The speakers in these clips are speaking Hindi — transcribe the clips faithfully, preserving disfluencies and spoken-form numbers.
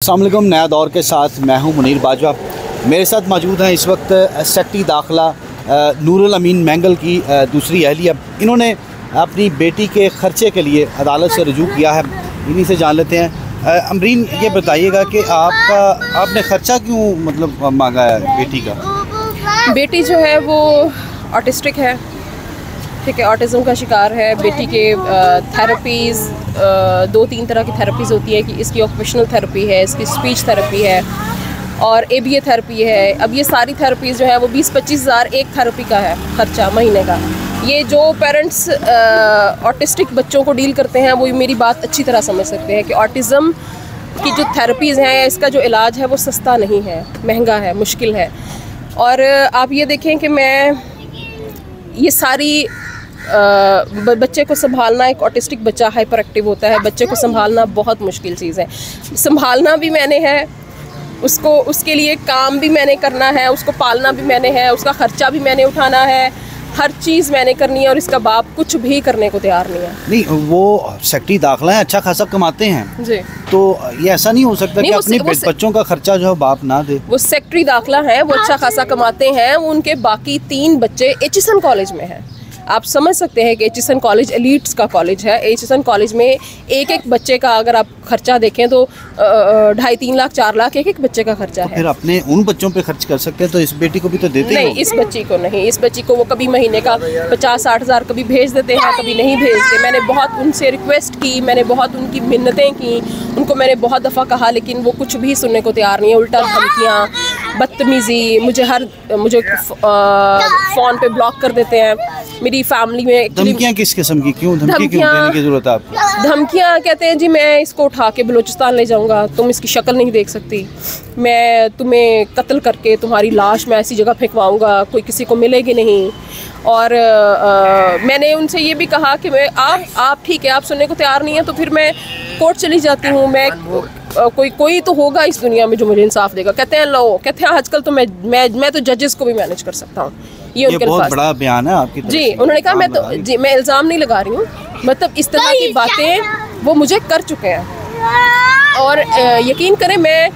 अस्सलाम वालेकुम। नया दौर के साथ मैं हूं मुनीर बाजवा। मेरे साथ मौजूद हैं इस वक्त सेक्रेटरी दाखिला नूरुल अमीन मैंगल की दूसरी अहलिया। इन्होंने अपनी बेटी के ख़र्चे के लिए अदालत से रजू किया है। इन्हीं से जान लेते हैं। अमरीन, ये बताइएगा कि आपका आपने ख़र्चा क्यों मतलब मांगा है बेटी का? बेटी जो है वो ऑटिस्टिक है, ठीक है, ऑटिज़म का शिकार है। बेटी के थेरेपीज़ दो तीन तरह की थेरेपीज़ होती है कि इसकी ऑक्यूपेशनल थेरेपी है, इसकी स्पीच थेरेपी है और ए बी ए थेरेपी है। अब ये सारी थेरेपीज़ जो है वो बीस पच्चीस हज़ार एक थेरेपी का है खर्चा महीने का। ये जो पेरेंट्स ऑटिस्टिक बच्चों को डील करते हैं वो मेरी बात अच्छी तरह समझ सकते हैं कि ऑटिज़म की जो थेरेपीज़ हैं, इसका जो इलाज है वो सस्ता नहीं है, महंगा है, मुश्किल है। और आप ये देखें कि मैं ये सारी आ, बच्चे को संभालना, एक ऑटिस्टिक बच्चा हाइपर एक्टिव होता है, बच्चे को संभालना बहुत मुश्किल चीज़ है। संभालना भी मैंने है, उसको उसके लिए काम भी मैंने करना है, उसको पालना भी मैंने है, उसका ख़र्चा भी मैंने उठाना है, हर चीज़ मैंने करनी है और इसका बाप कुछ भी करने को तैयार नहीं है। नहीं, वो सेक्रेटरी दाखिला है, अच्छा खासा कमाते हैं जी, तो ये ऐसा नहीं हो सकता नहीं, कि अपने बच्चों का खर्चा जो है बाप ना दे। वो सेक्रेटरी दाखिला है, वो अच्छा खासा कमाते हैं, वो उनके बाकी तीन बच्चे एच एस एन कॉलेज में हैं। आप समझ सकते हैं कि H S N college elites का कॉलेज है। एच एस एन कॉलेज में एक एक बच्चे का अगर आप खर्चा देखें तो ढाई तीन लाख चार लाख एक एक बच्चे का खर्चा तो है। फिर अपने उन बच्चों पे खर्च कर सकते हैं, तो इस बेटी को भी तो देते नहीं, इस बच्ची को नहीं। इस बच्ची को वो कभी महीने का पचास साठ हज़ार कभी भेज देते हैं, कभी नहीं भेजते। मैंने बहुत उनसे रिक्वेस्ट की, मैंने बहुत उनकी मिन्नतें की, उनको मैंने बहुत दफ़ा कहा, लेकिन वो कुछ भी सुनने को तैयार नहीं है। उल्टा धमकियाँ, बदतमीज़ी, मुझे हर मुझे फ़ोन पे ब्लॉक कर देते हैं। मेरी फैमिली में धमकियाँ किस किस्म की, क्यों धमकी क्यों देने की ज़रूरत है आपको? धमकियाँ कहते हैं जी मैं इसको उठा के बलूचिस्तान ले जाऊँगा, तुम इसकी शक्ल नहीं देख सकती, मैं तुम्हें कत्ल करके तुम्हारी लाश मैं ऐसी जगह फेंकवाऊँगा, कोई किसी को मिलेगी नहीं। और आ, मैंने उनसे ये भी कहा कि मैं आप आप ठीक है, आप सुनने को तैयार नहीं है तो फिर मैं कोर्ट चली जाती हूँ। मैं आ, कोई कोई तो होगा इस दुनिया में जो मुझे इंसाफ देगा। कहते हैं लो, कहते हैं आजकल तो मैं मैं मैं तो जजेस को भी मैनेज कर सकता हूँ। ये, ये बहुत बड़ा बयान है आपकी तरफ जी। से। उन्होंने कहा मैं तो जी मैं इल्ज़ाम नहीं लगा रही हूँ, मतलब इस तरह की बातें वो मुझे कर चुके हैं। और यकीन करें, मैं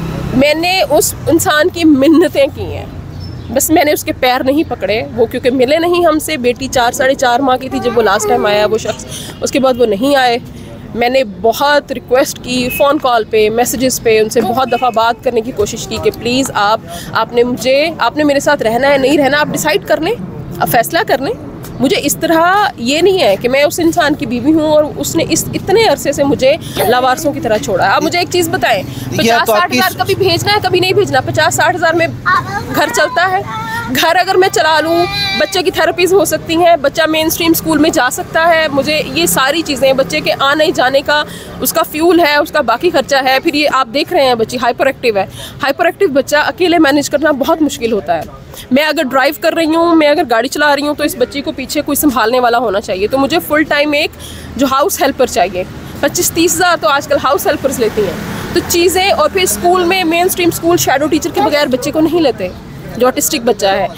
मैंने उस इंसान की मिन्नतें की हैं, बस मैंने उसके पैर नहीं पकड़े। वो क्योंकि मिले नहीं हमसे, बेटी चार साढ़े चार माह की थी जब वो लास्ट टाइम आया वो शख्स, उसके बाद वो नहीं आए। मैंने बहुत रिक्वेस्ट की, फ़ोन कॉल पे, मैसेजेस पे उनसे बहुत दफ़ा बात करने की कोशिश की कि प्लीज़ आप आपने मुझे आपने मेरे साथ रहना है नहीं रहना, आप डिसाइड कर लें, आप फैसला कर लें। मुझे इस तरह ये नहीं है कि मैं उस इंसान की बीवी हूँ और उसने इस इतने अरसे से मुझे लावारसों की तरह छोड़ा। आप मुझे एक चीज़ बताएं, पचास साठ हज़ार कभी भेजना है कभी नहीं भेजना? पचास साठ हज़ार में घर चलता है? घर अगर मैं चला लूँ, बच्चे की थेरेपीज़ हो सकती हैं, बच्चा मेन स्ट्रीम स्कूल में जा सकता है, मुझे ये सारी चीज़ें, बच्चे के आने जाने का उसका फ्यूल है, उसका बाकी खर्चा है। फिर ये आप देख रहे हैं बच्ची हाइपर एक्टिव है। हाइपर एक्टिव बच्चा अकेले मैनेज करना बहुत मुश्किल होता है। मैं अगर ड्राइव कर रही हूँ, मैं अगर गाड़ी चला रही हूँ तो इस बच्ची को पीछे कोई संभालने वाला होना चाहिए। तो मुझे फुल टाइम एक जो हाउस हेल्पर चाहिए। पच्चीस तीस हज़ार तो आजकल हाउस हेल्पर्स लेती हैं। तो चीज़ें, और फिर स्कूल में mainstream school shadow teacher के बगैर बच्चे को नहीं लेते जो ऑटिस्टिक बच्चा है।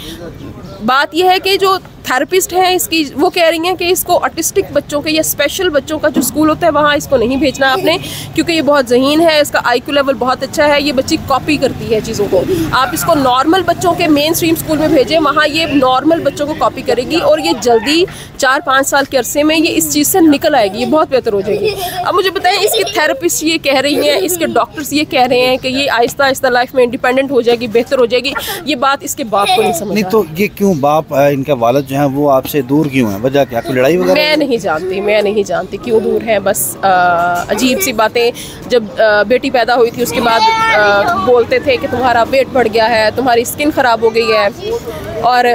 बात यह है कि जो थेरेपिस्ट हैं इसकी, वो कह रही हैं कि इसको ऑटिस्टिक बच्चों के या स्पेशल बच्चों का जो स्कूल होता है वहाँ इसको नहीं भेजना आपने, क्योंकि ये बहुत ज़हीन है, इसका आई क्यू लेवल बहुत अच्छा है, ये बच्ची कॉपी करती है चीज़ों को। आप इसको नॉर्मल बच्चों के मेन स्ट्रीम स्कूल में भेजें, वहाँ ये नॉर्मल बच्चों को कॉपी करेगी और ये जल्दी चार पाँच साल के अरसे में ये इस चीज़ से निकल आएगी, ये बहुत बेहतर हो जाएगी। अब मुझे बताएं, इसके थेरेपिस्ट ये कह रही हैं, इसके डॉक्टर्स ये कह रहे हैं कि ये आहिस्ता आहिस्ता लाइफ में इंडिपेंडेंट हो जाएगी, बेहतर हो जाएगी। ये बात इसके बाप को नहीं समझ नहीं, तो ये क्यों बाप, इनका वालिद जो है वो आपसे दूर क्यों है? वजह क्या, कोई लड़ाई वगैरह? मैं नहीं जानती, मैं नहीं जानती क्यों दूर है। बस आ, अजीब सी बातें। जब आ, बेटी पैदा हुई थी उसके बाद आ, बोलते थे कि तुम्हारा वेट बढ़ गया है, तुम्हारी स्किन ख़राब हो गई है, और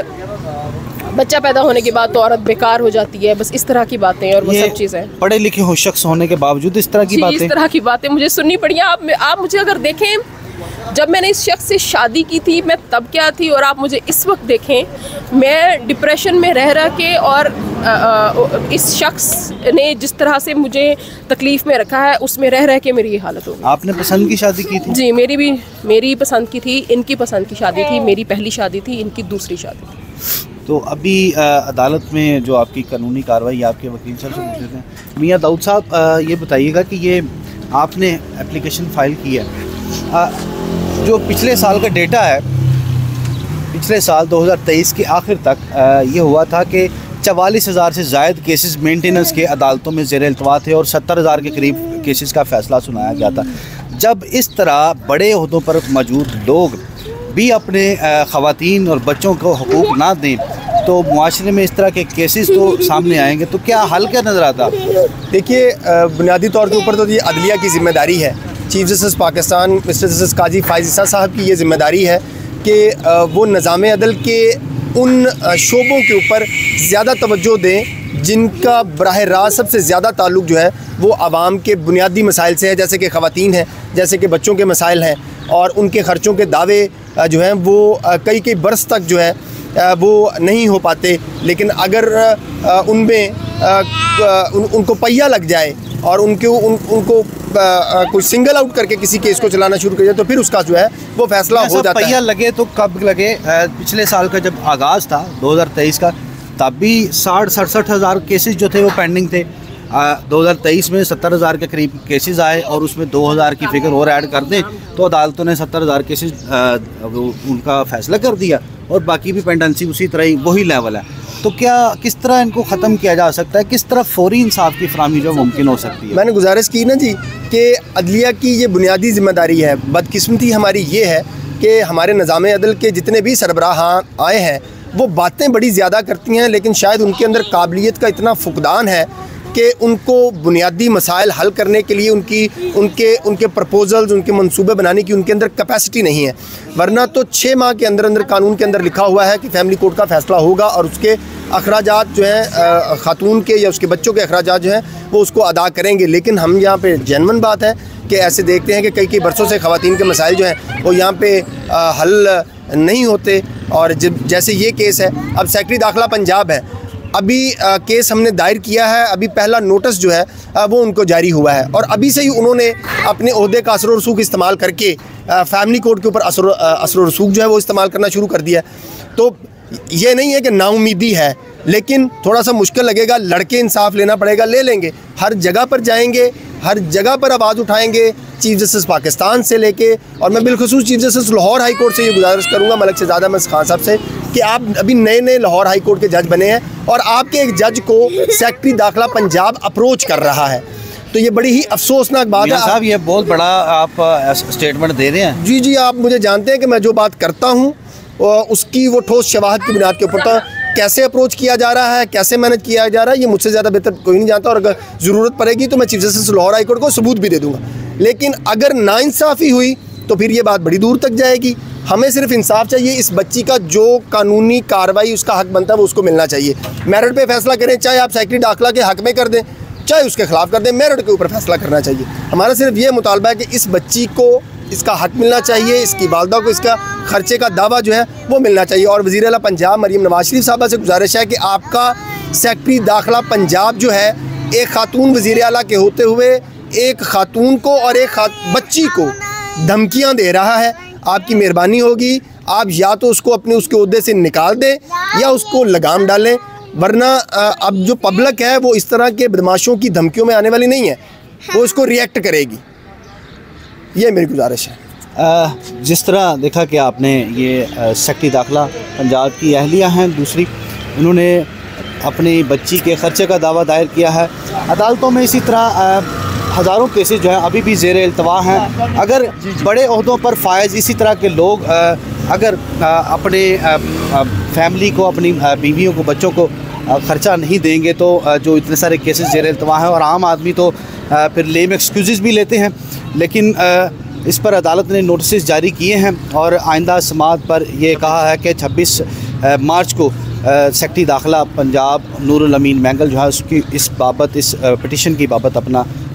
बच्चा पैदा होने के बाद तो औरत बेकार हो जाती है। बस इस तरह की बातें और वो सब चीज़ें। पढ़े लिखे हो शख्स होने के बावजूद इस तरह की बातें इस तरह की बातें मुझे सुननी पड़ी। आप आप मुझे अगर देखें, जब मैंने इस शख्स से शादी की थी मैं तब क्या थी, और आप मुझे इस वक्त देखें, मैं डिप्रेशन में रह रह के, और आ, आ, इस शख्स ने जिस तरह से मुझे तकलीफ़ में रखा है उसमें रह रह के मेरी ये हालत हो गई। आपने पसंद की शादी की थी? जी, मेरी भी मेरी पसंद की थी, इनकी पसंद की शादी थी, मेरी पहली शादी थी, इनकी दूसरी शादी थी। तो अभी आ, अदालत में जो आपकी कानूनी कार्रवाई, आपके वकील साहब से पूछ लेते हैं। मियां दाऊद साहब, ये बताइएगा कि ये आपने एप्लीकेशन फ़ाइल की है, जो पिछले साल का डेटा है, पिछले साल दो हज़ार तेईस के आखिर तक ये हुआ था कि चवालीस हज़ार से ज़ायद केसेस मेंटेनेंस के अदालतों में ज़ेर इल्तवा थे और सत्तर हज़ार के करीब केसेस का फ़ैसला सुनाया गया था। जब इस तरह बड़े ओहदों पर मौजूद लोग भी अपने ख़वातीन और बच्चों को हकूक़ ना दें तो मुआशरे में इस तरह के केसेस तो सामने आएंगे। तो क्या हल क्या नज़र आता? देखिए, बुनियादी तौर के ऊपर तो ये अदलिया की ज़िम्मेदारी है। Chief justice Pakistan mister justice Qazi Faez Isa sahab की ये ज़िम्मेदारी है कि वो निज़ाम अदल के उन शोबों के ऊपर ज़्यादा तवज्जो दें जिनका बराह रास्त सबसे ज़्यादा ताल्लुक़ जो है वो आवाम के बुनियादी मसाइल से है, जैसे कि ख़वातीन हैं, जैसे कि बच्चों के मसाइल हैं और उनके ख़र्चों के दावे जो हैं वो कई कई बरस तक जो है वो नहीं हो पाते। लेकिन अगर उनमें उन, उनको पहिया लग जाए और उनके उन, उनको कुछ सिंगल आउट करके किसी केस को चलाना शुरू कर दिया तो फिर उसका जो है वो फैसला हो जाता है। पहिया लगे तो कब लगे? पिछले साल का जब आगाज़ था दो हज़ार तेईस का, तब भी साठ सड़सठ हज़ार केसेस जो थे वो पेंडिंग थे। दो हज़ार तेईस में सत्तर हज़ार के करीब केसेस आए और उसमें दो हज़ार की फ़िगर और ऐड कर दें तो अदालतों ने सत्तर हज़ार केसेस उनका फ़ैसला कर दिया और बाकी भी पेंडेंसी उसी तरह ही वही लेवल है। तो क्या किस तरह इनको ख़त्म किया जा सकता है? किस तरह फौरी इंसाफ की फराहमी जो मुमकिन हो सकती है? मैंने गुजारिश की ना जी कि अदलिया की ये बुनियादी ज़िम्मेदारी है। बदकिस्मती हमारी ये है कि हमारे निज़ाम अदल के जितने भी सरबराह आए हैं वो बातें बड़ी ज़्यादा करती हैं, लेकिन शायद उनके अंदर काबिलियत का इतना फुकदान है कि उनको बुनियादी मसाइल हल करने के लिए उनकी उनके उनके प्रपोजल्स, उनके मंसूबे बनाने की उनके अंदर कैपेसिटी नहीं है। वरना तो छः माह के अंदर अंदर कानून के अंदर लिखा हुआ है कि फैमिली कोर्ट का फ़ैसला होगा और उसके अखराजात जो हैं ख़ातून के या उसके बच्चों के अखराजात जो हैं वो उसको अदा करेंगे। लेकिन हम यहाँ पे जेन्युइन बात है कि ऐसे देखते हैं कि कई कई बरसों से ख़वातीन के मसाइल जो हैं वो यहाँ पे हल नहीं होते। और जब जैसे ये केस है, अब सेक्रेटरी दाखिला पंजाब है, अभी आ, केस हमने दायर किया है, अभी पहला नोटिस जो है आ, वो उनको जारी हुआ है और अभी से ही उन्होंने अपने ओहदे का असर व रसूख इस्तेमाल करके आ, फैमिली कोर्ट के ऊपर असर असर व रसूख जो है वो इस्तेमाल करना शुरू कर दिया है। तो ये नहीं है कि नाउमीदी है, लेकिन थोड़ा सा मुश्किल लगेगा, लड़के इंसाफ लेना पड़ेगा, ले लेंगे, हर जगह पर जाएंगे, हर जगह पर आवाज़ उठाएंगे, चीफ जस्टिस पाकिस्तान से लेके, और मैं बिलखुसूस chief justice Lahore high court से ये गुजारिश करूँगा मलिक शहजादा अहमद खान साहब से कि आप अभी नए नए लाहौर हाई कोर्ट के जज बने हैं और आपके एक जज को सेक्रेटरी दाखिला पंजाब अप्रोच कर रहा है, तो ये बड़ी ही अफसोसनाक बात है। साहब ये बहुत बड़ा आप स्टेटमेंट दे रहे हैं। जी जी, आप मुझे जानते हैं कि मैं जो बात करता हूँ उसकी वो ठोस शवाहद की बुनियाद के ऊपर, तो कैसे अप्रोच किया जा रहा है, कैसे मैनेज किया जा रहा है, ये मुझसे ज़्यादा बेहतर कोई नहीं जानता। और अगर ज़रूरत पड़ेगी तो मैं chief justice Lahore high court को सबूत भी दे दूँगा। लेकिन अगर नाइंसाफ़ी हुई तो फिर ये बात बड़ी दूर तक जाएगी। हमें सिर्फ इंसाफ चाहिए, इस बच्ची का जो कानूनी कार्रवाई उसका हक बनता है वो उसको मिलना चाहिए। मेरिट पे फैसला करें, चाहे आप सेक्रेटरी दाखिला के हक में कर दें चाहे उसके खिलाफ कर दें, मेरिट के ऊपर फैसला करना चाहिए। हमारा सिर्फ ये मुतालबा है कि इस बच्ची को इसका हक मिलना चाहिए, इसकी वालदा को इसका खर्चे का दावा जो है वो मिलना चाहिए। और वज़ीर आला पंजाब मरीम नवाज शरीफ साहबा से गुजारिश है कि आपका सेक्रेटरी दाखिला पंजाब जो है एक खातून वज़ीर आला के होते हुए एक खातून को और एक बच्ची को धमकियाँ दे रहा है। आपकी मेहरबानी होगी, आप या तो उसको अपने उसके ओहदे से निकाल दें या उसको लगाम डालें, वरना अब जो पब्लिक है वो इस तरह के बदमाशों की धमकियों में आने वाली नहीं है, वो इसको रिएक्ट करेगी। ये मेरी गुजारिश है। जिस तरह देखा कि आपने ये सेक्रेटरी दाखिला पंजाब की अहलिया हैं, दूसरी उन्होंने अपनी बच्ची के ख़र्चे का दावा दायर किया है। अदालतों में इसी तरह हज़ारों केसेस जो हैं अभी भी ज़ेर इल्तवा हैं। अगर बड़े ओहदों पर फायज़ इसी तरह के लोग अगर अपने फैमिली को, अपनी बीवियों को, बच्चों को ख़र्चा नहीं देंगे तो जो इतने सारे केसेस ज़ेर इल्तवा हैं, और आम आदमी तो फिर लेम एक्सक्यूज़ भी लेते हैं, लेकिन इस पर अदालत ने नोटिस जारी किए हैं और आइंदा समाअत पर यह कहा है कि छब्बीस मार्च को सेक्रेटरी दाखिला पंजाब नूरुल अमीन मैंगल जो है उसकी इस बाबत, इस पिटीशन की बाबत अपना